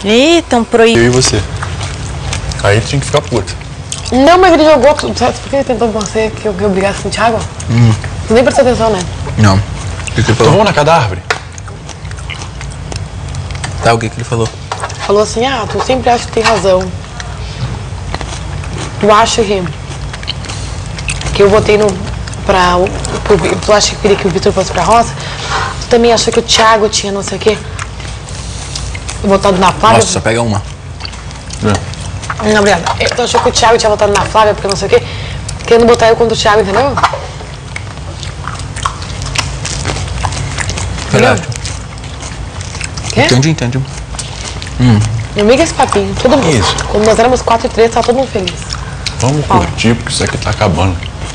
Ih, tão proibido. Eu e você. Aí tu tinha que ficar puto. Não, mas ele jogou tudo. Sabe por que ele tentou você que eu brigasse com o Thiago? Tu nem prestou atenção, né? Não. O que ele Então falou? vamos na cada árvore. Tá, o que ele falou? Falou assim, tu sempre acha que tem razão. Tu acha que eu votei tu acha que queria que o Vitor fosse pra roça? Tu também achou que o Thiago tinha não sei o quê? Votado na Flávia? Nossa, só pega uma. Não, obrigada. Tu achou que o Thiago tinha votado na Flávia porque não sei o quê? Querendo botar eu contra o Thiago, entendeu? Verdade. Quê? Entendi. Não liga esse papinho. Todo mundo. Isso. Quando nós éramos 4-3, tava todo mundo feliz. Vamos curtir, porque isso aqui tá acabando.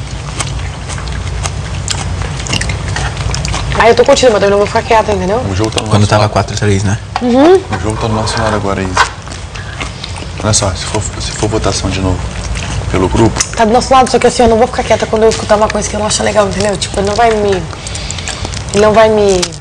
Aí eu tô curtindo, mas eu não vou ficar quieta, entendeu? O jogo tá no Quando nosso tava lado. 4-3, né? O jogo tá no nosso lado agora, Isa. Olha só, se for votação de novo pelo grupo, Tá do nosso lado, só que assim, eu não vou ficar quieta quando eu escutar uma coisa que eu não achar legal, entendeu? Tipo, ele não vai me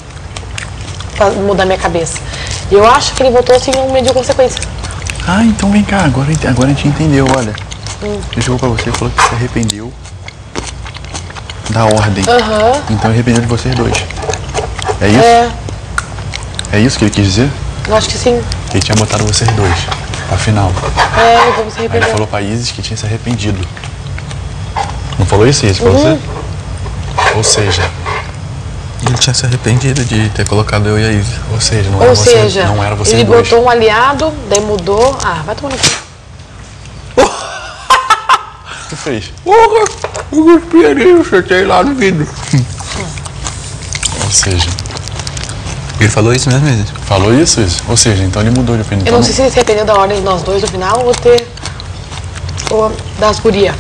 mudar minha cabeça. E eu acho que ele votou assim num meio de consequência. então vem cá, agora a gente entendeu, olha. Ele chegou pra você e falou que se arrependeu da ordem. Então ele arrependeu de vocês dois. É isso? É isso que ele quis dizer? Eu acho que sim. Ele tinha botado vocês dois, afinal. Vamos se Aí ele arrepender. falou pra Isis que tinha se arrependido. Não falou isso, Isis, pra você? Ou seja, Ele tinha se arrependido de ter colocado eu e a Isa. não Ou era seja, não era vocês ele dois. botou um aliado, daí mudou. Vai tomar no cu. O que fez? Porra! Eu gostei ali, eu acertei lá no vidro. Ou seja, Ele falou isso mesmo, Isis? falou isso? Ou seja, então ele mudou de opinião. Eu não sei se ele se arrependeu da ordem de nós dois no final ou das gurias.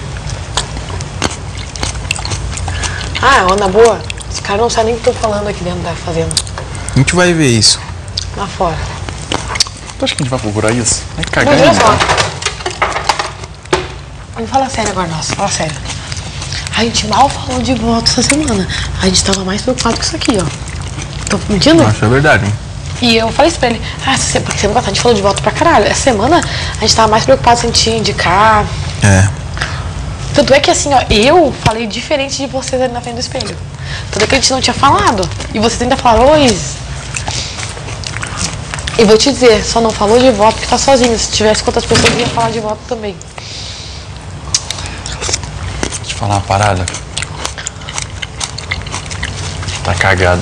Na boa, esse cara não sabe nem o que eu tô falando aqui dentro da fazenda. A gente vai ver isso. Lá fora. Tu acha que a gente vai procurar isso? É Mas cagar, olha só. né? Vamos falar sério agora, nossa. Fala sério. A gente mal falou de voto essa semana. A gente tava mais preocupado com isso aqui, ó. Tô mentindo? Acho que é verdade. E eu falei isso pra ele. Porque semana passada a gente falou de voto pra caralho. Essa semana a gente tava mais preocupado se a gente ia indicar. Tanto é que assim, ó, eu falei diferente de vocês ali na frente do espelho. Tanto é que a gente não tinha falado. E vocês ainda falaram, e vou te dizer, só não falou de voto porque tá sozinho. Se tivesse com outras pessoas, ia falar de voto também. Deixa eu te falar uma parada. Tá cagado.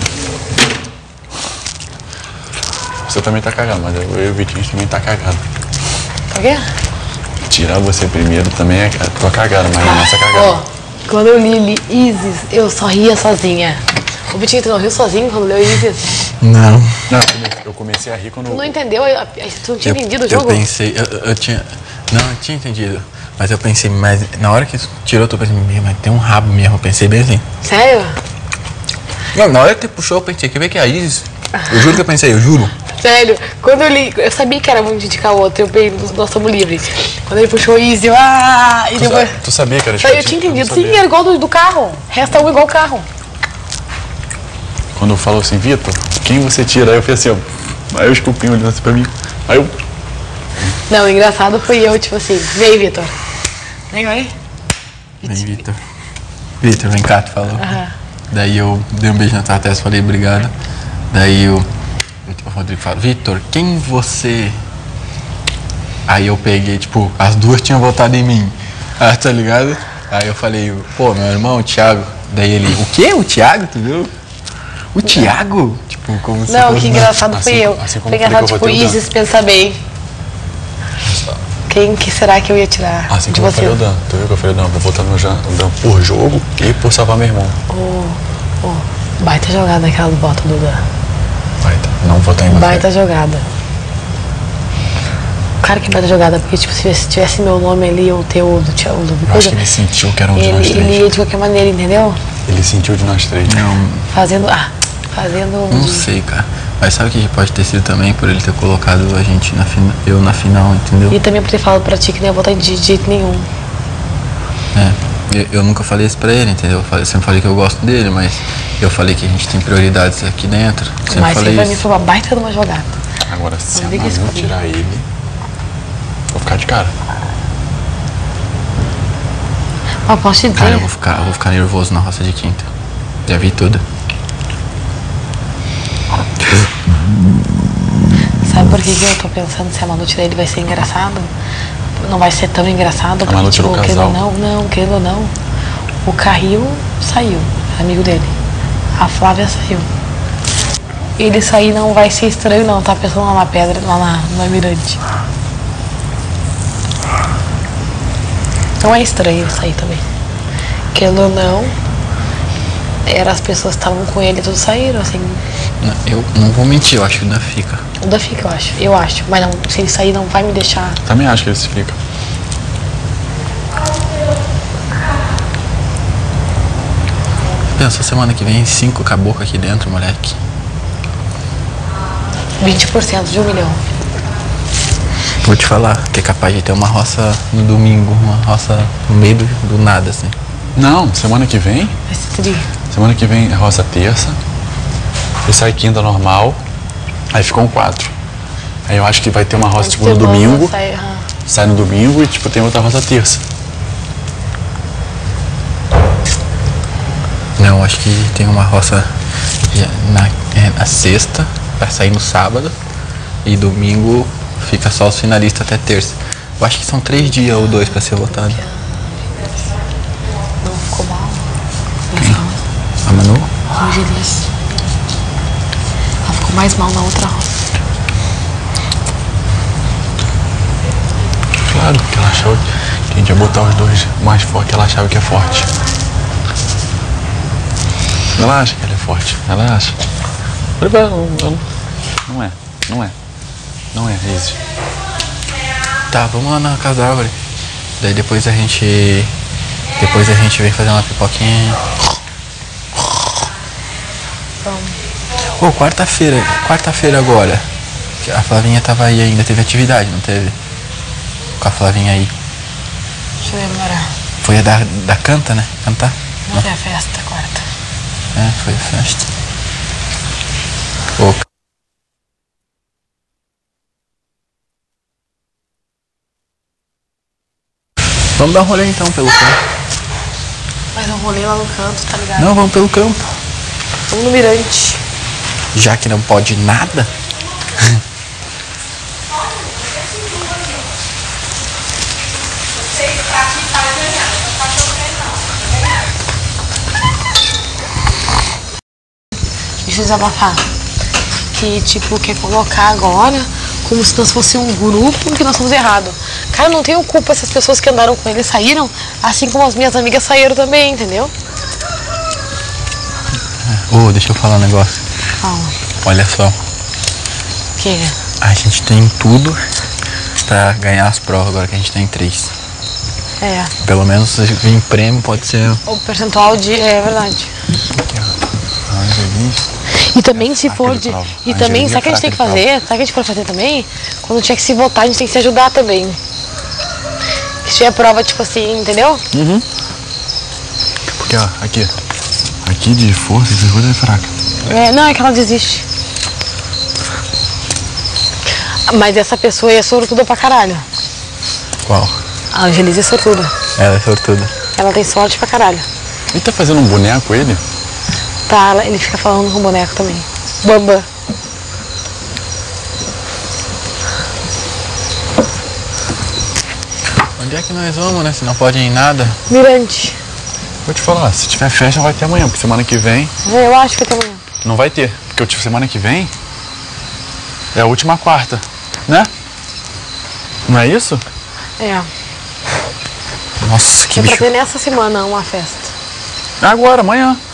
Você também tá cagado, mas eu e o Vitinho também tá cagado. Por quê? Tirar você primeiro também é a tua cagada, mas é a nossa cagada. Quando eu li Isis, eu só ria sozinha. O Vitinho, tu não riu sozinho quando leu Isis? Não. Não, eu comecei a rir quando... Tu não entendeu? Tu não tinha entendido o jogo? Eu pensei, eu tinha... Não, eu tinha entendido. Mas eu pensei, mas na hora que tirou, eu pensei, mas tem um rabo mesmo. Eu pensei bem assim. Sério? Não, na hora que puxou, eu pensei, quer ver que é a Isis? Eu juro que eu pensei, eu juro. Sério, quando eu li, eu sabia que era muito de indicar o outro, eu peguei, nós estamos livres. Quando ele puxou o Easy, e depois... Tu sabia que era Eu tinha entendido, sim, era igual do carro. Resta um igual o carro. Quando falou assim, Vitor, quem você tira? Aí eu fiz assim, ó. Aí o Esculpinho olhando assim pra mim. Aí eu... Não, o engraçado foi eu, tipo assim, vem aí, Vitor. Vem aí. Vem, Vitor. Vitor, vem cá, tu falou. Daí eu dei um beijo na tua testa, falei obrigado. Daí o Rodrigo falou, Vitor, quem você... Aí eu peguei, tipo, as duas tinham votado em mim. Tá ligado? Aí eu falei, pô, meu irmão, o Thiago. Daí ele, o quê? O Thiago, tu viu? O Thiago? Tipo, como se Não, fosse... que engraçado foi eu. assim como Foi eu falei engraçado, que eu tipo, votei o Dan. Isis, pensa bem. Quem que será que eu ia tirar Assim de como eu você? falei o Dan. Tu viu que eu falei, não, vou votar no Dan por jogo e por salvar meu irmão. Baita jogada aquela do voto do Dan. Baita, não votar em você. Baita jogada. Cara, que baita jogada, porque tipo, se tivesse meu nome ali, ou o teu, ou do Thiago, Eu acho que ele sentiu que era um de nós ele três. ia de qualquer maneira, entendeu? Ele sentiu de nós três. Não, Fazendo. não sei, cara. Mas sabe o que pode ter sido também por ele ter colocado a gente eu na final, entendeu? E também por ter falado pra ti que não ia votar de jeito nenhum. Eu nunca falei isso pra ele, entendeu? Eu sempre falei que eu gosto dele, mas eu falei que a gente tem prioridades aqui dentro. Sempre Mas falei pra mim isso. foi uma baita de uma jogada. Agora, se a Manu tirar ele, vou ficar de cara. Mas posso te dizer? Cara, eu vou ficar nervoso na roça de quinta. Já vi tudo. Sabe por que eu tô pensando se a Manu tirar ele vai ser engraçado? Não vai ser tão engraçado. A Manu tirou o casal. Querendo ou não, o Carril saiu, amigo dele. A Flávia saiu. Ele sair não vai ser estranho não, tá pensando lá na pedra, lá no Almirante. Não é estranho sair também. Querendo ou não, as pessoas que estavam com ele, todos saíram, assim. Não, eu não vou mentir, eu acho que ainda fica. Ainda fica, eu acho. Mas não, se ele sair não vai me deixar. Também acho que ele se fica. Pensa, semana que vem 5 caboclos aqui dentro, moleque. 20% de 1 milhão. Vou te falar que é capaz de ter uma roça no domingo, uma roça no meio do nada, assim. Não, semana que vem. Vai ser tri. Semana que vem é roça terça. E sai quinta normal. Aí ficam 4. Aí eu acho que vai ter uma roça tipo no domingo. Sai no domingo e tipo tem outra roça terça. Não, acho que tem uma roça na sexta, pra sair no sábado. E domingo fica só os finalistas até terça. Eu acho que são 3 dias ou 2 pra ser votado. Não ficou mal? Quem? A Manu? A Angelice. Ela ficou mais mal na outra roça. Claro, porque ela achou que a gente ia botar os dois mais fortes, ela achava que é forte. Ela acha que ela é forte, ela acha. Não é, Reise. Tá, vamos lá na casa da árvore. Daí depois a gente vem fazer uma pipoquinha. Ô, quarta-feira agora. A Flavinha tava aí ainda, teve atividade, não teve? Com a Flavinha aí. Deixa eu lembrar. Foi a da canta, né? Cantar? Não foi a festa, quarta. É, foi a festa. Ô, vamos dar um rolê então pelo campo. Mas um rolê lá no canto, tá ligado? Não, vamos pelo campo. Vamos no Mirante. Já que não pode nada. Deixa eu desabafar. Que, tipo, quer colocar agora como se nós fosse um grupo que nós somos errados. Cara, eu não tenho culpa, essas pessoas que andaram com ele saíram, assim como as minhas amigas saíram também, entendeu? Ô, deixa eu falar um negócio. Calma. Olha só. O que? A gente tem tudo pra ganhar as provas agora que a gente tem 3. É. Pelo menos se vir prêmio pode ser. O percentual de. É verdade. E também se for de. E também, sabe o que a gente tem que fazer? Sabe o que a gente pode fazer também? Quando tiver que se votar, a gente tem que se ajudar também. Se tiver prova, tipo assim, entendeu? Uhum. Porque, ó, aqui de força, essa coisa é fraca. É, não, é que ela desiste. Mas essa pessoa aí é sortuda pra caralho. Qual? A Angelize é sortuda. Ela é sortuda. Ela tem sorte pra caralho. Ele tá fazendo um boneco, ele? Tá, ele fica falando com o boneco também. Bamba. Onde é que nós vamos, né? Se não pode ir em nada. Mirante. Vou te falar, se tiver festa vai ter amanhã, porque semana que vem... Eu acho que vai ter amanhã. Não vai ter, porque semana que vem é a última quarta, né? Não é isso? É. Nossa, que É pra bicho. ter nessa semana uma festa. Agora, amanhã.